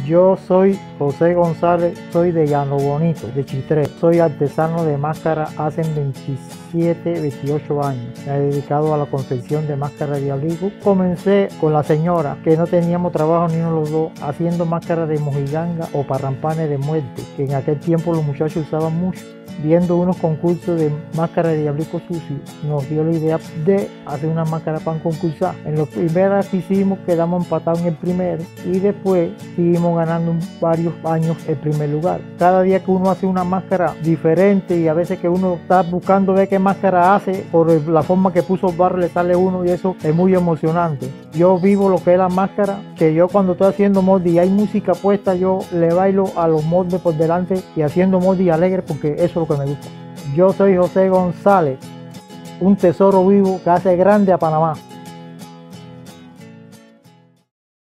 Yo soy José González, soy de Llano Bonito, de Chitré. Soy artesano de máscara hace 27, 28 años. Me he dedicado a la confección de máscaras de diablico. Comencé con la señora, que no teníamos trabajo ni uno de los dos, haciendo máscaras de mojiganga o parrampanes de muerte, que en aquel tiempo los muchachos usaban mucho. Viendo unos concursos de máscara de diablico sucio, nos dio la idea de hacer una máscara para concursar. En los primeros que hicimos quedamos empatados en el primero y después seguimos ganando varios años el primer lugar. Cada día que uno hace una máscara diferente y a veces que uno está buscando ver qué máscara hace, por la forma que puso el barro le sale uno y eso es muy emocionante. Yo vivo lo que es la máscara, que yo cuando estoy haciendo molde y hay música puesta, yo le bailo a los moldes por delante y haciendo molde alegre porque eso es lo que me gusta. Yo soy José González, un tesoro vivo que hace grande a Panamá.